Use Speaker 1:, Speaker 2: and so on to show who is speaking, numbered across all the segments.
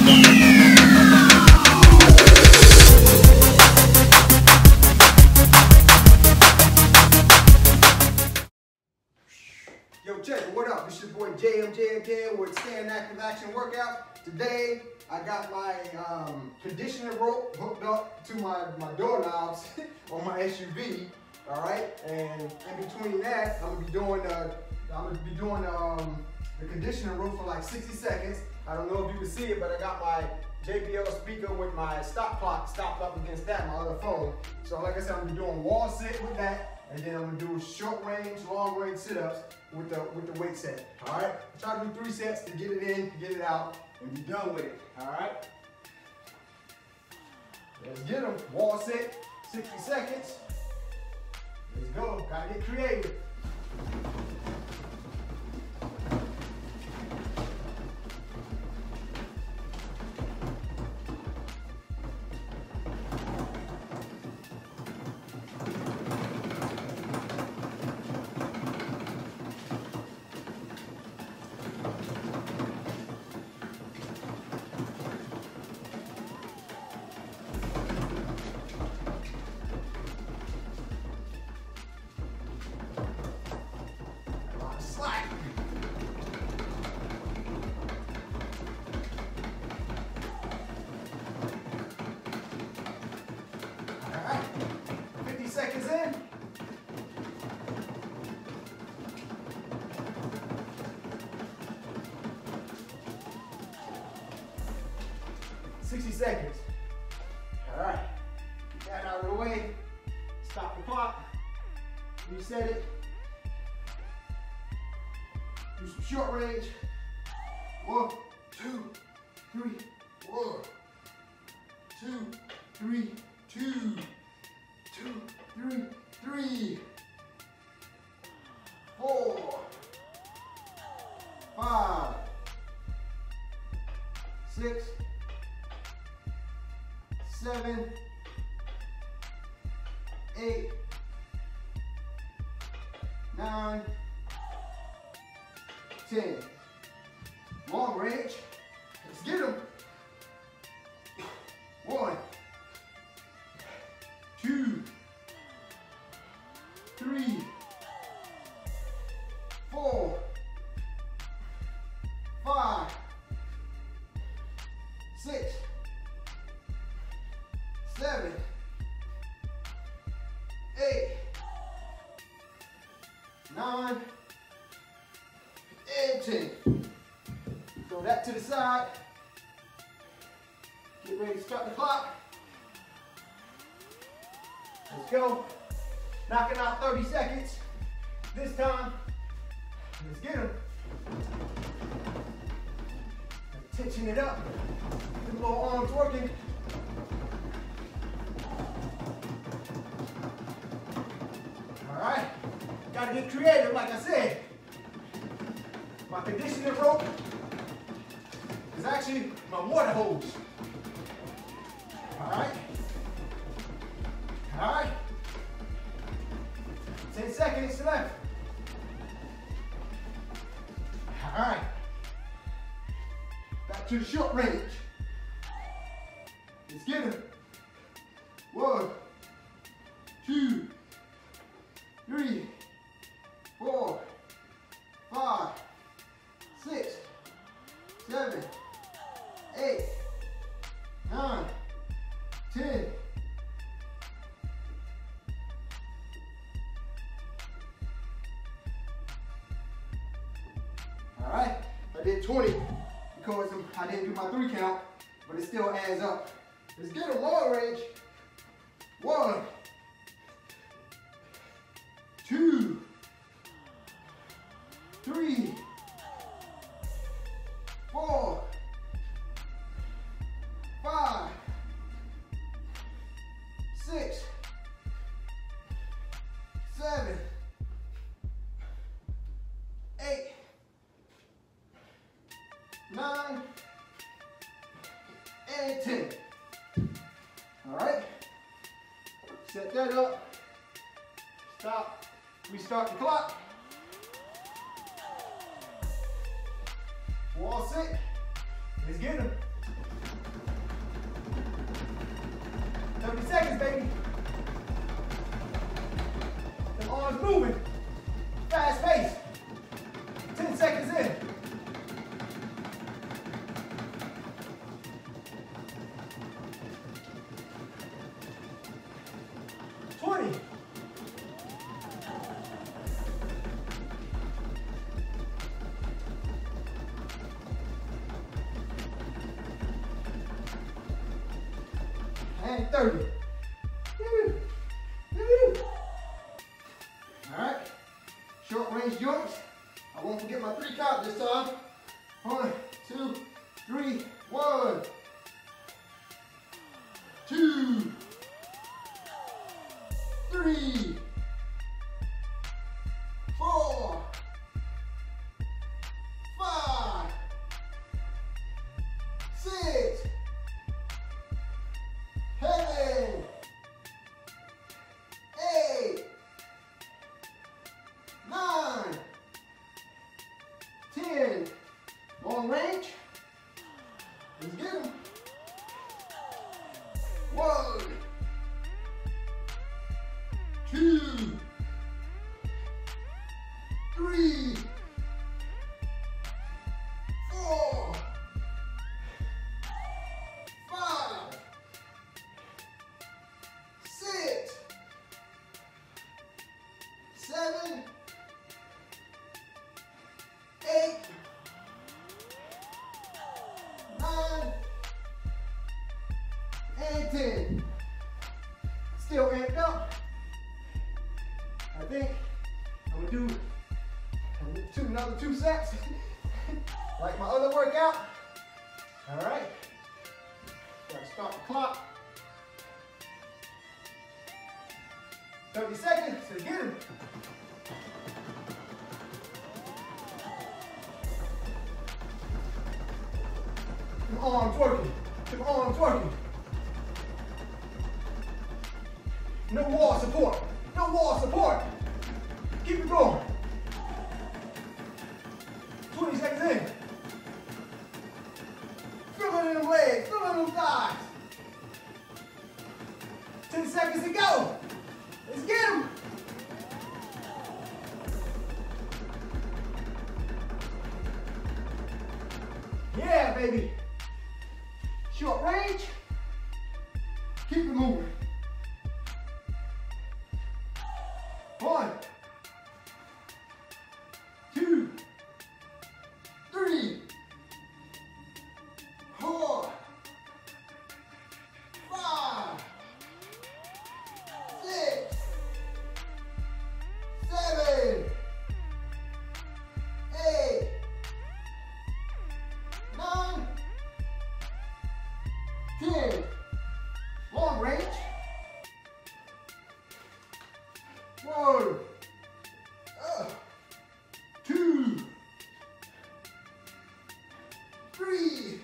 Speaker 1: Yo, check it, what up? It's your boy JMJ with Stand Active Action Workout. Today, I got my conditioning rope hooked up to my doorknobs on my SUV. All right, and in between that, I'm gonna be doing the conditioning rope for like 60 seconds. I don't know if you can see it, but I got my JBL speaker with my stop clock stopped up against that, my other phone. So like I said, I'm gonna be doing wall sit with that, and then I'm gonna do short range, long range sit-ups with the weight set. All right, try to do 3 sets to get it in, get it out, and be done with it. All right, let's get them. Wall sit, 60 seconds. Let's go. Gotta get creative. Seconds in. Seconds. All right. Get that out of the way. Stop the clock. Reset it. Do some short range. 1, 2, 3. 1, 2, 3, 2. 2, 3, 3, 4, 5, 6, 7, 8, 9, 10. Long range. Let's get them. 1, 2, 3, 4, 5, 6, 7, 8, 9, and 10. Throw that to the side. Get ready to start the clock. Let's go. Knocking out 30 seconds. This time, let's get them. Tension it up. Get the little arms working. All right. Gotta get creative, like I said. My conditioning rope is actually my water hose. All right. All right. 10 seconds left. All right. Back to the short range. Let's get it. 1, 2, 3, 4, 5, 6, 7, 8, 9, 10. Alright, I did 20 because I didn't do my 3 count, but it still adds up. Let's get a long range. 1, 2, 3, 4, 5, 6, 7, 8, 9, and 10. All right, set that up, stop, restart the clock. Wall sit, let's get them. 30 seconds, baby. The arms moving. Fast pace. 10 seconds in. 20. And 30. Woo. Woo. All right. Short range joints. I won't forget my 3 count this time. 1, 2, 3. 1, 2, 3, 4, 5, 6, 7, 8, 9, 10. Long range. Let's get them. 1, 2, 3, 4, 5, 6, 7, 8, 9, and 10. Still amped up. I think I'm gonna do another 2 sets, like my other workout. All right. Gotta start the clock. 30 seconds. Let's get him. Them arms working. Them arms working. No wall support. No wall support. Keep it going. 20 seconds in. Feel it in them legs. Feel it in them thighs. 10 seconds to go. Let's get them. Yeah, baby. Short range. Keep it moving. 1, 2, 3, 4, 5, 6, 7, 8, 9, 10. Long range. 1, 2, 3,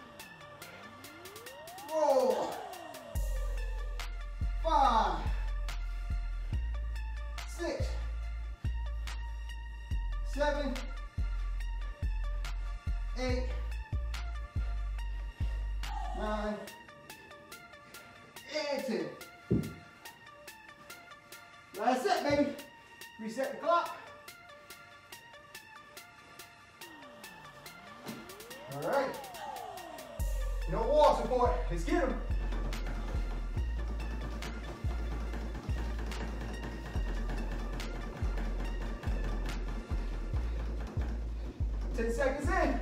Speaker 1: 4, 5, 6, 7, 8, 9, and 10. Last set, baby. Reset the clock. All right. No wall support. Let's get them. Ten seconds in.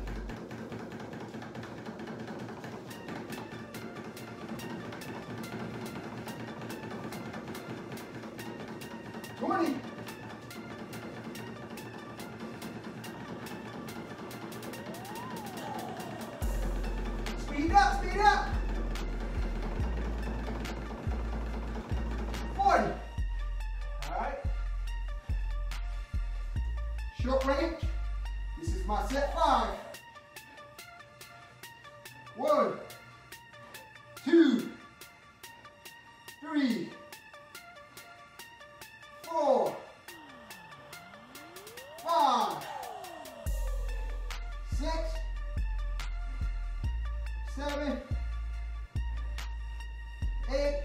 Speaker 1: Speed up, speed up. 40. All right. Short range. This is my set 5. 1, 2, 3, 4, 5, 6, 7, 8,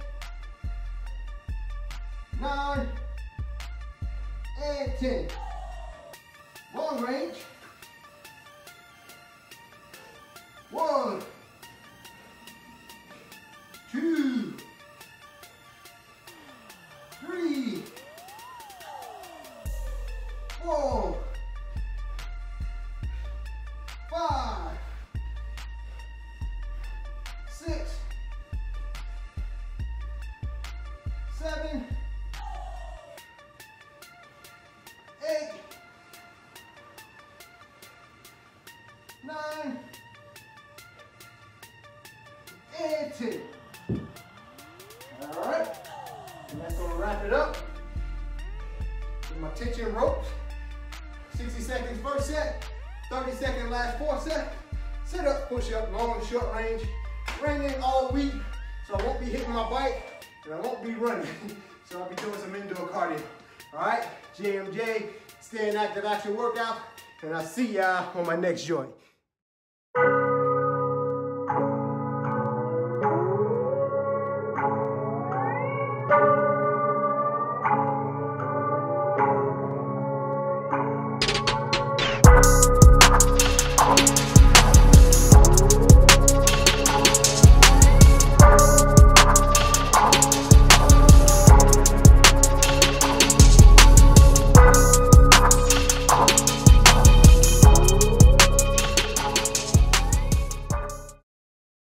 Speaker 1: 9, and 10. Long range. 1, 2, 3, 4, 5, 6, 7, 8, 9, and 10. All right, and that's gonna wrap it up with my tension ropes. 60 seconds first set, 30 seconds last 4 set. Sit up, push up, long, short range. Raining all week, so I won't be hitting my bike and I won't be running. So I'll be doing some indoor cardio. All right, JMJ, Staying Active Action Workout, and I'll see y'all on my next joint.